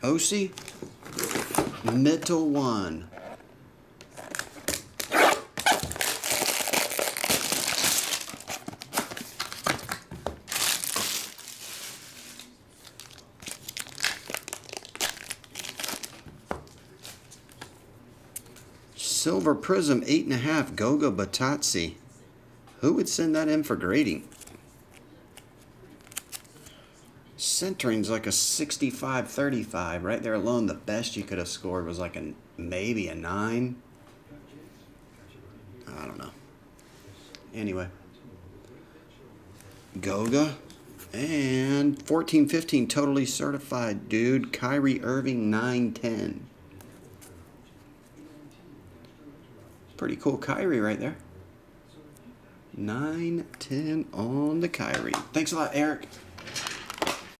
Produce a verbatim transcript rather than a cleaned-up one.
O C, Mittel one. Silver Prism, eight and a half, Goga Batazzi. Who would send that in for grading? Centering's like a sixty-five thirty-five. Right there alone, the best you could have scored was like a maybe a nine. I don't know. Anyway. Goga. And fourteen fifteen, totally certified, dude. Kyrie Irving, nine ten. Pretty cool Kyrie right there. nine ten on the Kyrie. Thanks a lot, Eric.